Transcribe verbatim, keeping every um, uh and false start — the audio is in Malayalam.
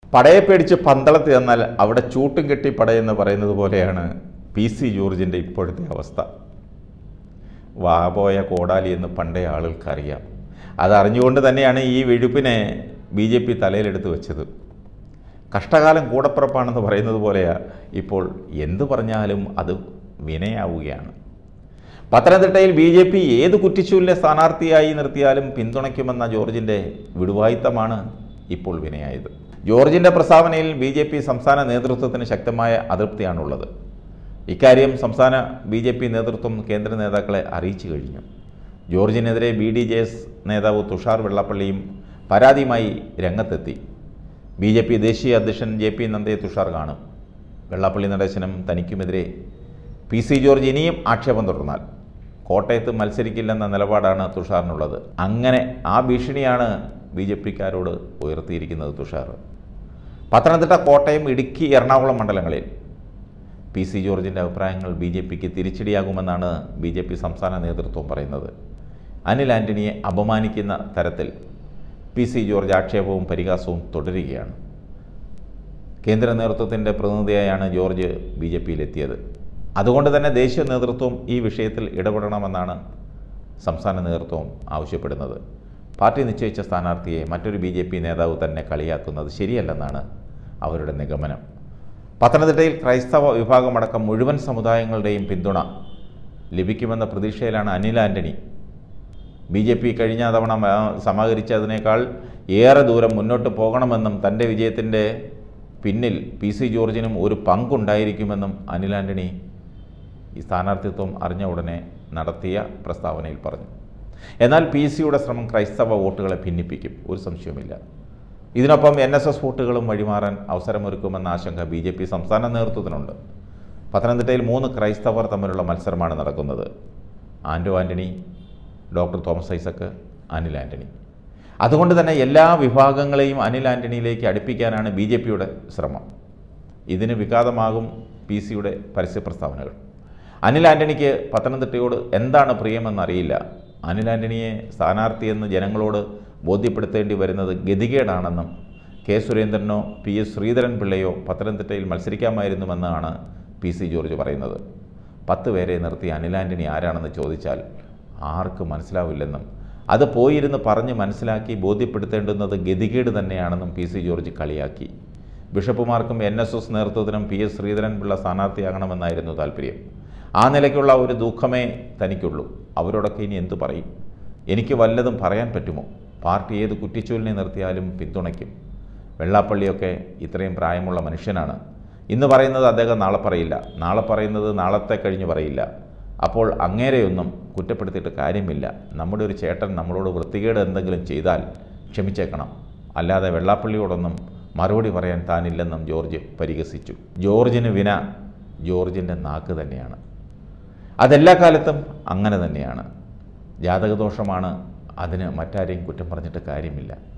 പടയെ പേടിച്ച് പന്തളത്ത് ചെന്നാൽ അവിടെ ചൂട്ടും കെട്ടി പടയെന്ന് പറയുന്നത് പോലെയാണ് പി സി ജോർജിൻ്റെ ഇപ്പോഴത്തെ അവസ്ഥ. വാപോയ കോടാലി എന്ന് പണ്ടേ ആളുകൾക്കറിയാം. അതറിഞ്ഞുകൊണ്ട് തന്നെയാണ് ഈ വെഴുപ്പിനെ ബി ജെ പി തലയിലെടുത്ത് വെച്ചത്. കഷ്ടകാലം കൂടപ്പിറപ്പാണെന്ന് പറയുന്നത് പോലെയാണ് ഇപ്പോൾ എന്തു പറഞ്ഞാലും അത് വിനയാവുകയാണ്. പത്തനംതിട്ടയിൽ ബി ജെ പി ഏത് കുറ്റിച്ചൂലിനെ സ്ഥാനാർത്ഥിയായി നിർത്തിയാലും പിന്തുണയ്ക്കുമെന്ന ജോർജിൻ്റെ വിടുവായിത്തമാണ് ഇപ്പോൾ വിനയായത്. ജോർജിൻ്റെ പ്രസ്താവനയിൽ ബി ജെ പി സംസ്ഥാന നേതൃത്വത്തിന് ശക്തമായ അതൃപ്തിയാണുള്ളത്. ഇക്കാര്യം സംസ്ഥാന ബി ജെ പി നേതൃത്വം കേന്ദ്ര നേതാക്കളെ അറിയിച്ചു കഴിഞ്ഞു. ജോർജിനെതിരെ ബി ഡി ജെ എസ് നേതാവ് തുഷാർ വെള്ളാപ്പള്ളിയും പരാതിയുമായി രംഗത്തെത്തി. ബി ജെ പി ദേശീയ അധ്യക്ഷൻ ജെ പി നദ്ദയെ തുഷാർ കാണും. വെള്ളാപ്പള്ളി നടേശനും തനിക്കുമെതിരെ പി സി ജോർജ് ഇനിയും ആക്ഷേപം തുടർന്നാൽ കോട്ടയത്ത് മത്സരിക്കില്ലെന്ന നിലപാടാണ് തുഷാറിനുള്ളത്. അങ്ങനെ ആ ഭീഷണിയാണ് ബി ജെ പിക്കാരോട് ഉയർത്തിയിരിക്കുന്നത് തുഷാർ. പത്തനംതിട്ട, കോട്ടയം, ഇടുക്കി, എറണാകുളം മണ്ഡലങ്ങളിൽ പി സി ജോർജിൻ്റെ അഭിപ്രായങ്ങൾ ബി ജെ പിക്ക് തിരിച്ചടിയാകുമെന്നാണ് ബി ജെ പി സംസ്ഥാന നേതൃത്വം പറയുന്നത്. അനിൽ ആൻ്റണിയെ അപമാനിക്കുന്ന തരത്തിൽ പി സി ജോർജ് ആക്ഷേപവും പരിഹാസവും തുടരുകയാണ്. കേന്ദ്ര നേതൃത്വത്തിൻ്റെ പ്രതിനിധിയായാണ് ജോർജ് ബി ജെ പിയിലെത്തിയത്. അതുകൊണ്ട് തന്നെ ദേശീയ നേതൃത്വം ഈ വിഷയത്തിൽ ഇടപെടണമെന്നാണ് സംസ്ഥാന നേതൃത്വം ആവശ്യപ്പെടുന്നത്. പാർട്ടി നിശ്ചയിച്ച സ്ഥാനാർത്ഥിയെ മറ്റൊരു ബി ജെ പി നേതാവ് തന്നെ കളിയാക്കുന്നത് ശരിയല്ലെന്നാണ് അവരുടെ നിഗമനം. പത്തനംതിട്ടയിൽ ക്രൈസ്തവ വിഭാഗമടക്കം മുഴുവൻ സമുദായങ്ങളുടെയും പിന്തുണ ലഭിക്കുമെന്ന പ്രതീക്ഷയിലാണ് Anil Antony. B J P കഴിഞ്ഞ തവണ സമാഹരിച്ചതിനേക്കാൾ ഏറെ ദൂരം മുന്നോട്ട് പോകണമെന്നും തൻ്റെ വിജയത്തിൻ്റെ പിന്നിൽ പി സി ജോർജിനും ഒരു പങ്കുണ്ടായിരിക്കുമെന്നും അനിൽ ആൻ്റണി ഈ സ്ഥാനാർത്ഥിത്വം അറിഞ്ഞ ഉടനെ നടത്തിയ പ്രസ്താവനയിൽ പറഞ്ഞു. എന്നാൽ പി സിയുടെ ശ്രമം ക്രൈസ്തവ വോട്ടുകളെ ഭിന്നിപ്പിക്കും, ഒരു സംശയവുമില്ല. ഇതിനൊപ്പം എൻ എസ് എസ് വോട്ടുകളും വഴിമാറാൻ അവസരമൊരുക്കുമെന്ന ആശങ്ക ബി ജെ പി സംസ്ഥാന നേതൃത്വത്തിനുണ്ട്. പത്തനംതിട്ടയിൽ മൂന്ന് ക്രൈസ്തവർ തമ്മിലുള്ള മത്സരമാണ് നടക്കുന്നത്. ആൻഡോ ആൻ്റണി, ഡോക്ടർ തോമസ് ഐസക്, അനിൽ ആൻ്റണി. അതുകൊണ്ട് തന്നെ എല്ലാ വിഭാഗങ്ങളെയും അനിൽ ആൻ്റണിയിലേക്ക് അടുപ്പിക്കാനാണ് ബി ജെ പിയുടെ ശ്രമം. ഇതിന് വിഘാതമാകും പി സിയുടെ പരസ്യ പ്രസ്താവനകൾ. അനിൽ ആൻ്റണിക്ക് പത്തനംതിട്ടയോട് എന്താണ് പ്രിയമെന്നറിയില്ല. അനിൽ ആൻ്റണിയെ സ്ഥാനാർത്ഥിയെന്ന് ജനങ്ങളോട് ബോധ്യപ്പെടുത്തേണ്ടി വരുന്നത് ഗതികേടാണെന്നും കെ സുരേന്ദ്രനോ പി എസ് ശ്രീധരൻപിള്ളയോ പത്തനംതിട്ടയിൽ മത്സരിക്കാമായിരുന്നുവെന്നാണ് പി സി ജോർജ് പറയുന്നത്. പത്ത് പേരെ നിർത്തി അനിൽ ആൻ്റണി ആരാണെന്ന് ചോദിച്ചാൽ ആർക്കും മനസ്സിലാവില്ലെന്നും അത് പോയിരുന്ന് പറഞ്ഞ് മനസ്സിലാക്കി ബോധ്യപ്പെടുത്തേണ്ടുന്നത് ഗതികേട് തന്നെയാണെന്നും പി സി ജോർജ് കളിയാക്കി. ബിഷപ്പുമാർക്കും എൻ എസ് എസ് നേതൃത്വത്തിനും പി എസ് ശ്രീധരൻപിള്ള സ്ഥാനാർത്ഥിയാകണമെന്നായിരുന്നു താല്പര്യം. ആ നിലയ്ക്കുള്ള ഒരു ദുഃഖമേ തനിക്കുള്ളൂ. അവരോടൊക്കെ ഇനി എന്തു പറയും? എനിക്ക് വല്ലതും പറയാൻ പറ്റുമോ? പാർട്ടി ഏത് കുറ്റിച്ചൂലിനെ നിർത്തിയാലും പിന്തുണയ്ക്കും. വെള്ളാപ്പള്ളിയൊക്കെ ഇത്രയും പ്രായമുള്ള മനുഷ്യനാണ്. ഇന്ന് പറയുന്നത് അദ്ദേഹം നാളെ പറയില്ല, നാളെ പറയുന്നത് നാളത്തെ കഴിഞ്ഞ് പറയില്ല. അപ്പോൾ അങ്ങേരെയൊന്നും കുറ്റപ്പെടുത്തിയിട്ട് കാര്യമില്ല. നമ്മുടെ ഒരു ചേട്ടൻ നമ്മളോട് വൃത്തികേട് എന്തെങ്കിലും ചെയ്താൽ ക്ഷമിച്ചേക്കണം, അല്ലാതെ വെള്ളാപ്പള്ളിയോടൊന്നും മറുപടി പറയാൻ താനില്ലെന്നും ജോർജ് പരിഹസിച്ചു. ജോർജിന് വിന ജോർജിൻ്റെ നാക്ക് തന്നെയാണ്. അതെല്ലാ കാലത്തും അങ്ങനെ തന്നെയാണ്. ജാതകദോഷമാണ്, അതിന് മറ്റാരെയും കുറ്റം പറഞ്ഞിട്ട് കാര്യമില്ല.